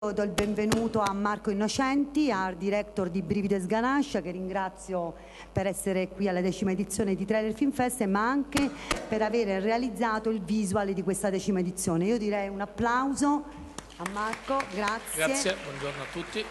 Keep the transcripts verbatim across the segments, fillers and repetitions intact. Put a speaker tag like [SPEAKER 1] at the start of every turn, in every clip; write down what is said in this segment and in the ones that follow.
[SPEAKER 1] Do il benvenuto a Marco Innocenti, art director di Brivido e Sganascia, che ringrazio per essere qui alla decima edizione di Trailer Film Fest, ma anche per aver realizzato il visual di questa decima edizione. Io direi un applauso a Marco, grazie.
[SPEAKER 2] Grazie, buongiorno a tutti.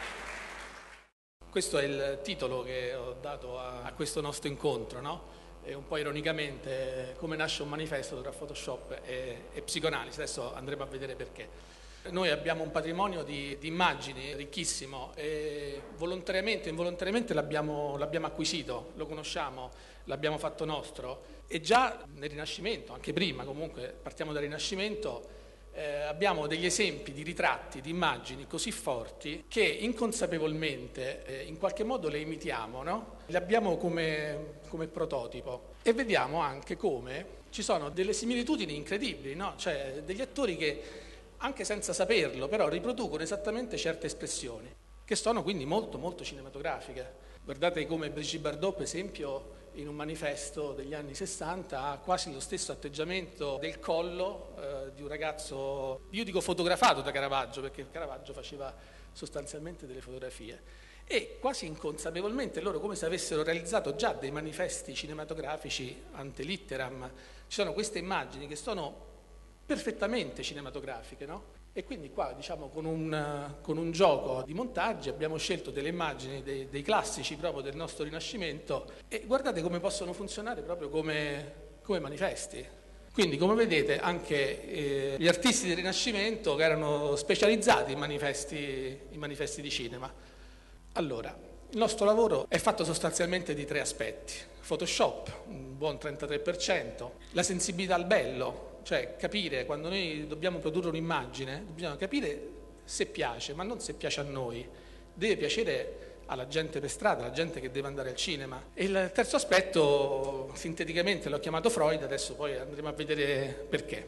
[SPEAKER 2] Questo è il titolo che ho dato a, a questo nostro incontro, no? E un po' ironicamente come nasce un manifesto tra Photoshop e, e psicoanalisi. Adesso andremo a vedere perché. Noi abbiamo un patrimonio di, di immagini ricchissimo e volontariamente o involontariamente l'abbiamo, l'abbiamo acquisito, lo conosciamo, l'abbiamo fatto nostro e già nel Rinascimento, anche prima comunque, partiamo dal Rinascimento, eh, abbiamo degli esempi di ritratti, di immagini così forti che inconsapevolmente eh, in qualche modo le imitiamo, no? Le abbiamo come, come prototipo e vediamo anche come ci sono delle similitudini incredibili, no? Cioè degli attori che anche senza saperlo, però riproducono esattamente certe espressioni, che sono quindi molto molto cinematografiche. Guardate come Brigitte Bardot, per esempio, in un manifesto degli anni sessanta ha quasi lo stesso atteggiamento del collo eh, di un ragazzo, io dico fotografato da Caravaggio, perché Caravaggio faceva sostanzialmente delle fotografie, e quasi inconsapevolmente loro, come se avessero realizzato già dei manifesti cinematografici ante litteram. Ci sono queste immagini che sono perfettamente cinematografiche, no? E quindi qua, diciamo, con un, con un gioco di montaggi abbiamo scelto delle immagini dei, dei classici proprio del nostro Rinascimento e guardate come possono funzionare proprio come, come manifesti. Quindi, come vedete, anche eh, gli artisti del Rinascimento che erano specializzati in manifesti, in manifesti di cinema. Allora, il nostro lavoro è fatto sostanzialmente di tre aspetti. Photoshop, un buon trentatré per cento, la sensibilità al bello, cioè capire, quando noi dobbiamo produrre un'immagine, dobbiamo capire se piace, ma non se piace a noi, deve piacere alla gente per strada, alla gente che deve andare al cinema. E il terzo aspetto, sinteticamente l'ho chiamato Freud, adesso poi andremo a vedere perché.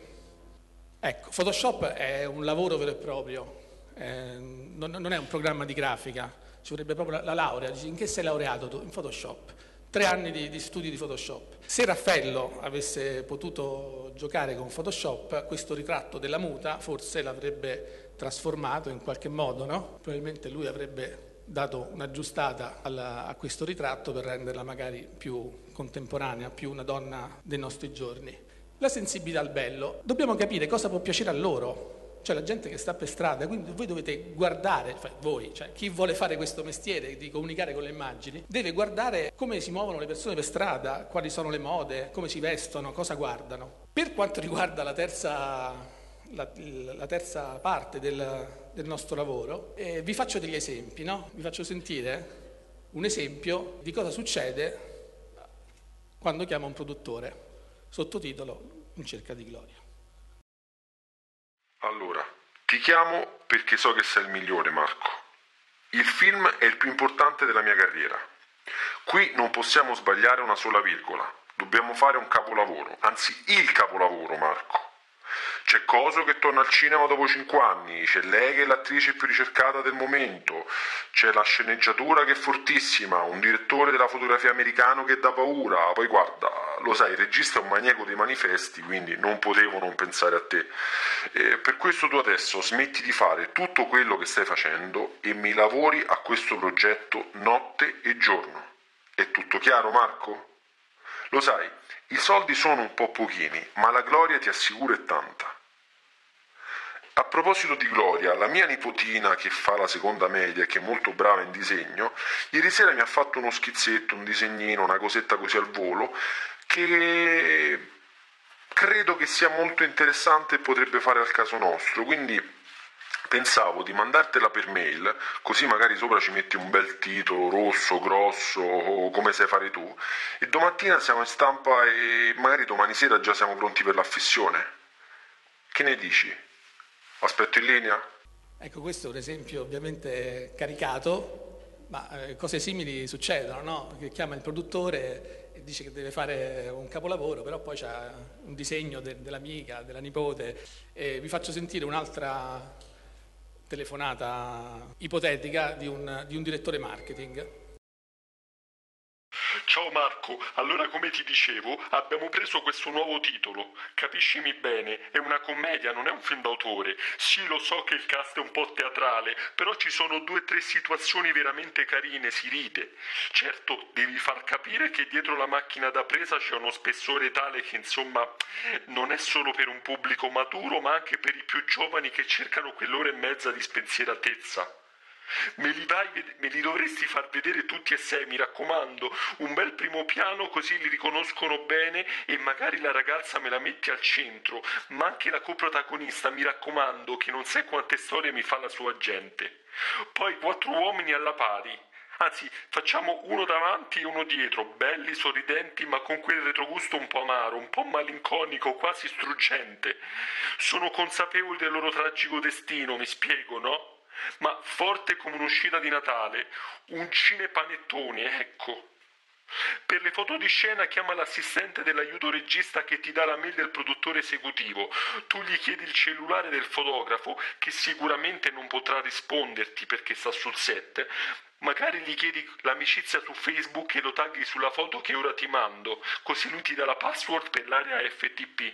[SPEAKER 2] Ecco, Photoshop è un lavoro vero e proprio, eh, non, non è un programma di grafica, ci vorrebbe proprio la, la laurea. Dici, in che sei laureato tu? In Photoshop. Tre anni di, di studi di Photoshop. Se Raffaello avesse potuto giocare con Photoshop, questo ritratto della muta forse l'avrebbe trasformato in qualche modo, no? Probabilmente lui avrebbe dato un'aggiustata alla, a questo ritratto per renderla magari più contemporanea, più una donna dei nostri giorni. La sensibilità al bello. Dobbiamo capire cosa può piacere a loro. Cioè la gente che sta per strada, quindi voi dovete guardare, voi, cioè chi vuole fare questo mestiere di comunicare con le immagini, deve guardare come si muovono le persone per strada, quali sono le mode, come si vestono, cosa guardano. Per quanto riguarda la terza, la, la terza parte del, del nostro lavoro, eh, vi faccio degli esempi, no? Vi faccio sentire un esempio di cosa succede quando chiamo un produttore, sottotitolo In cerca di gloria.
[SPEAKER 3] Allora, ti chiamo perché so che sei il migliore, Marco. Il film è il più importante della mia carriera. Qui non possiamo sbagliare una sola virgola. Dobbiamo fare un capolavoro, anzi il capolavoro, Marco. C'è Coso che torna al cinema dopo cinque anni, c'è lei che è l'attrice più ricercata del momento, c'è la sceneggiatura che è fortissima, un direttore della fotografia americano che dà paura, poi guarda, lo sai, il regista è un maniaco dei manifesti, quindi non potevo non pensare a te. E per questo tu adesso smetti di fare tutto quello che stai facendo e mi lavori a questo progetto notte e giorno. È tutto chiaro, Marco? Lo sai, i soldi sono un po' pochini, ma la gloria ti assicuro è tanta. A proposito di gloria, la mia nipotina che fa la seconda media e che è molto brava in disegno, ieri sera mi ha fatto uno schizzetto, un disegnino, una cosetta così al volo, che credo che sia molto interessante e potrebbe fare al caso nostro, quindi pensavo di mandartela per mail, così magari sopra ci metti un bel titolo rosso, grosso, o come sai fare tu, e domattina siamo in stampa e magari domani sera già siamo pronti per l'affissione. Che ne dici? Aspetto in linea?
[SPEAKER 2] Ecco, questo è un esempio ovviamente caricato, ma eh, cose simili succedono, no? Che chiama il produttore e dice che deve fare un capolavoro, però poi c'ha un disegno de- dell'amica, della nipote. E vi faccio sentire un'altra telefonata ipotetica di un, di un direttore marketing.
[SPEAKER 3] Ciao Marco, allora come ti dicevo, abbiamo preso questo nuovo titolo. Capiscimi bene, è una commedia, non è un film d'autore. Sì, lo so che il cast è un po' teatrale, però ci sono due o tre situazioni veramente carine, si ride. Certo, devi far capire che dietro la macchina da presa c'è uno spessore tale che insomma non è solo per un pubblico maturo, ma anche per i più giovani che cercano quell'ora e mezza di spensieratezza. Me li, vai, me li dovresti far vedere tutti e sei, mi raccomando. Un bel primo piano, così li riconoscono bene e magari la ragazza me la metti al centro. Ma anche la coprotagonista, mi raccomando, che non sai quante storie mi fa la sua gente. Poi quattro uomini alla pari. Anzi, facciamo uno davanti e uno dietro, belli, sorridenti, ma con quel retrogusto un po' amaro, un po' malinconico, quasi struggente. Sono consapevoli del loro tragico destino, mi spiego, no? Ma forte come un'uscita di Natale, un cinepanettone, ecco. Per le foto di scena chiama l'assistente dell'aiuto regista che ti dà la mail del produttore esecutivo. Tu gli chiedi il cellulare del fotografo, che sicuramente non potrà risponderti perché sta sul set. Magari gli chiedi l'amicizia su Facebook e lo tagli sulla foto che ora ti mando, così lui ti dà la password per l'area F T P.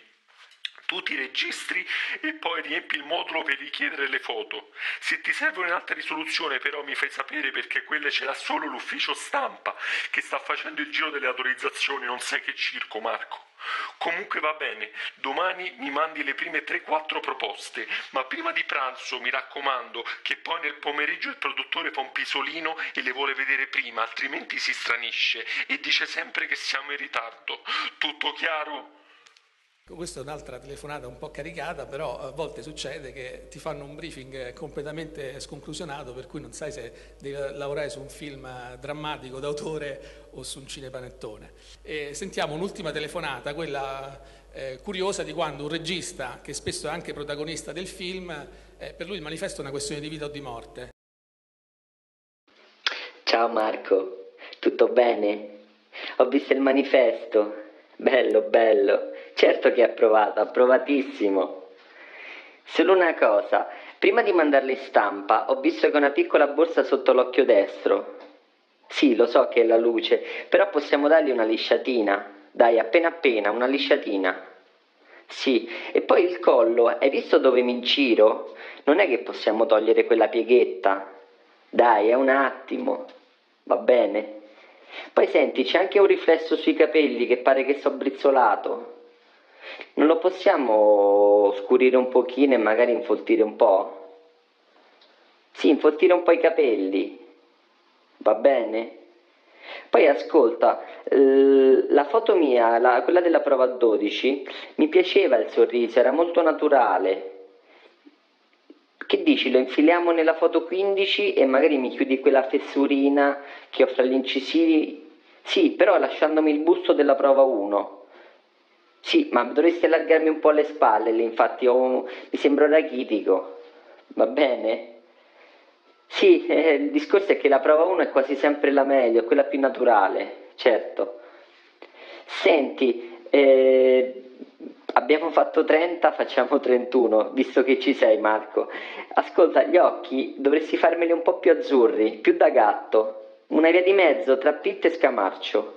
[SPEAKER 3] Tu ti registri e poi riempi il modulo per richiedere le foto. Se ti serve un'altra risoluzione però mi fai sapere, perché quelle ce l'ha solo l'ufficio stampa che sta facendo il giro delle autorizzazioni, non sai che circo, Marco. Comunque va bene, domani mi mandi le prime tre quattro proposte, ma prima di pranzo mi raccomando, che poi nel pomeriggio il produttore fa un pisolino e le vuole vedere prima, altrimenti si stranisce e dice sempre che siamo in ritardo. Tutto chiaro?
[SPEAKER 2] Questa è un'altra telefonata un po' caricata, però a volte succede che ti fanno un briefing completamente sconclusionato, per cui non sai se devi lavorare su un film drammatico d'autore o su un cinepanettone. E sentiamo un'ultima telefonata, quella eh, curiosa, di quando un regista, che spesso è anche protagonista del film, eh, per lui il manifesto è una questione di vita o di morte.
[SPEAKER 4] Ciao Marco, tutto bene? Ho visto il manifesto. Bello, bello. Certo che è approvato, approvatissimo. Solo una cosa, prima di mandarlo in stampa ho visto che ho una piccola borsa sotto l'occhio destro. Sì, lo so che è la luce, però possiamo dargli una lisciatina. Dai, appena appena, una lisciatina. Sì, e poi il collo, hai visto dove mi giro? Non è che possiamo togliere quella pieghetta. Dai, è un attimo. Va bene? Poi senti, c'è anche un riflesso sui capelli che pare che sto brizzolato. Non lo possiamo scurire un pochino e magari infoltire un po'? Sì, infoltire un po' i capelli. Va bene? Poi ascolta, eh, la foto mia, la, quella della prova dodici, mi piaceva il sorriso, era molto naturale. Che dici, lo infiliamo nella foto quindici e magari mi chiudi quella fessurina che ho fra gli incisivi? Sì, però lasciandomi il busto della prova uno. Sì, ma dovresti allargarmi un po' le spalle, infatti ho, mi sembro rachitico. Va bene? Sì, eh, il discorso è che la prova uno è quasi sempre la meglio, è quella più naturale, certo. Senti, eh... abbiamo fatto trenta, facciamo trentuno, visto che ci sei Marco. Ascolta, gli occhi dovresti farmeli un po' più azzurri, più da gatto. Una via di mezzo tra Pitt e Scamarcio.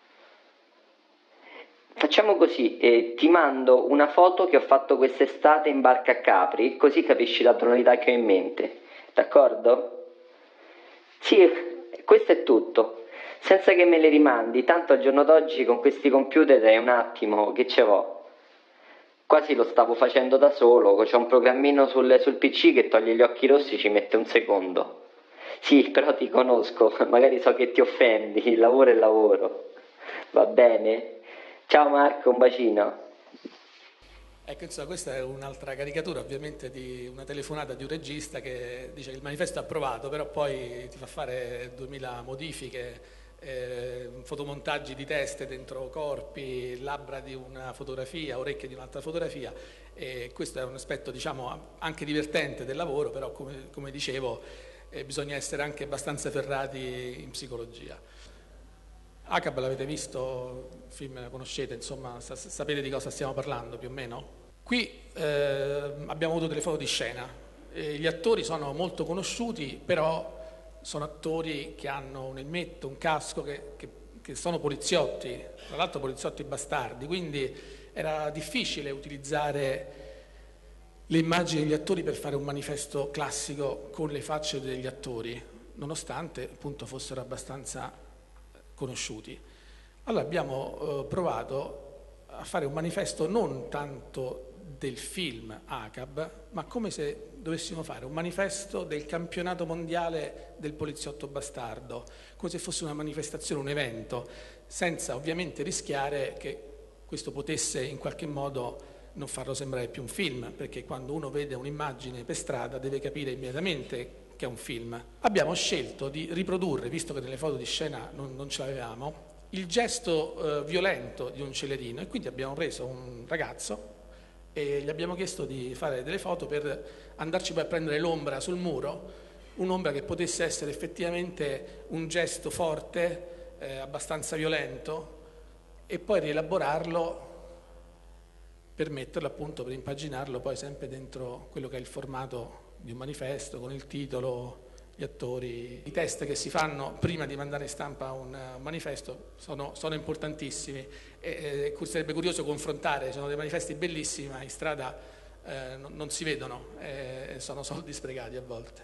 [SPEAKER 4] Facciamo così, eh, ti mando una foto che ho fatto quest'estate in barca a Capri, così capisci la tonalità che ho in mente. D'accordo? Sì, questo è tutto. Senza che me le rimandi, tanto al giorno d'oggi con questi computer è un attimo che ce l'ho. Quasi lo stavo facendo da solo, c'è un programmino sul, sul P C che toglie gli occhi rossi, ci mette un secondo. Sì, però ti conosco, magari so che ti offendi, il lavoro è lavoro. Va bene? Ciao Marco, un bacino.
[SPEAKER 2] Ecco, insomma, questa è un'altra caricatura ovviamente di una telefonata di un regista che dice che il manifesto è approvato, però poi ti fa fare duemila modifiche, eh, fotomontaggi di teste dentro corpi, labbra di una fotografia, orecchie di un'altra fotografia, e questo è un aspetto, diciamo, anche divertente del lavoro, però come, come dicevo eh, bisogna essere anche abbastanza ferrati in psicologia. A C A B l'avete visto, il film lo conoscete, insomma sapete di cosa stiamo parlando più o meno? Qui eh, abbiamo avuto delle foto di scena, e gli attori sono molto conosciuti, però sono attori che hanno un elmetto, un casco che, che, che sono poliziotti, tra l'altro poliziotti bastardi, quindi era difficile utilizzare le immagini degli attori per fare un manifesto classico con le facce degli attori, nonostante appunto fossero abbastanza conosciuti. Allora abbiamo eh, provato a fare un manifesto non tanto del film A C A B, ma come se dovessimo fare un manifesto del campionato mondiale del poliziotto bastardo, come se fosse una manifestazione, un evento, senza ovviamente rischiare che questo potesse in qualche modo non farlo sembrare più un film, perché quando uno vede un'immagine per strada deve capire immediatamente che è un film. Abbiamo scelto di riprodurre, visto che nelle foto di scena non, non ce l'avevamo, il gesto eh, violento di un celerino, e quindi abbiamo preso un ragazzo e gli abbiamo chiesto di fare delle foto per andarci poi a prendere l'ombra sul muro, un'ombra che potesse essere effettivamente un gesto forte, eh, abbastanza violento, e poi rielaborarlo per metterlo appunto, per impaginarlo poi sempre dentro quello che è il formato di un manifesto, con il titolo, gli attori. I test che si fanno prima di mandare in stampa un manifesto sono, sono importantissimi e eh, sarebbe curioso confrontare, sono dei manifesti bellissimi ma in strada eh, non, non si vedono, eh, sono soldi sprecati a volte.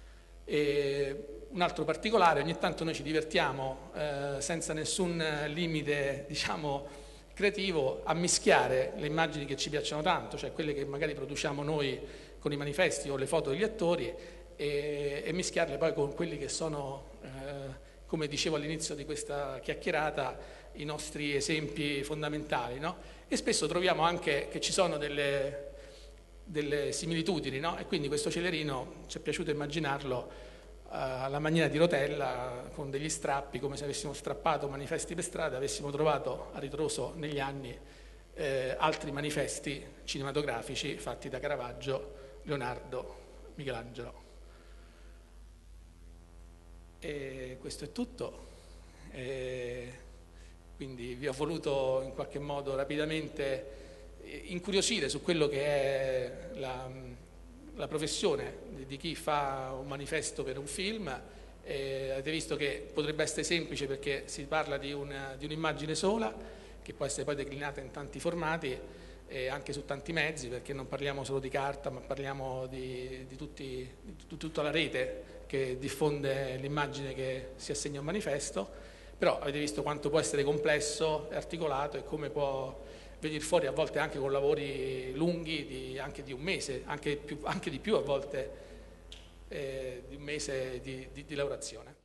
[SPEAKER 2] E un altro particolare, ogni tanto noi ci divertiamo eh, senza nessun limite, diciamo, creativo, a mischiare le immagini che ci piacciono tanto, cioè quelle che magari produciamo noi con i manifesti o le foto degli attori, e, e mischiarle poi con quelli che sono, eh, come dicevo all'inizio di questa chiacchierata, i nostri esempi fondamentali, no? E spesso troviamo anche che ci sono delle, delle similitudini, no? E quindi questo celerino ci è piaciuto immaginarlo alla maniera di Rotella, con degli strappi, come se avessimo strappato manifesti per strada, avessimo trovato a ritroso negli anni eh, altri manifesti cinematografici fatti da Caravaggio, Leonardo, Michelangelo. E questo è tutto. E quindi vi ho voluto in qualche modo rapidamente incuriosire su quello che è la la professione di, di chi fa un manifesto per un film. Eh, avete visto che potrebbe essere semplice perché si parla di, una, di un'immagine sola che può essere poi declinata in tanti formati e anche su tanti mezzi, perché non parliamo solo di carta ma parliamo di, di, tutti, di tutta la rete che diffonde l'immagine che si assegna a un manifesto. Però avete visto quanto può essere complesso e articolato e come può venire fuori a volte anche con lavori lunghi, di, anche di un mese, anche, più, anche di più a volte, eh, di un mese di, di, di lavorazione.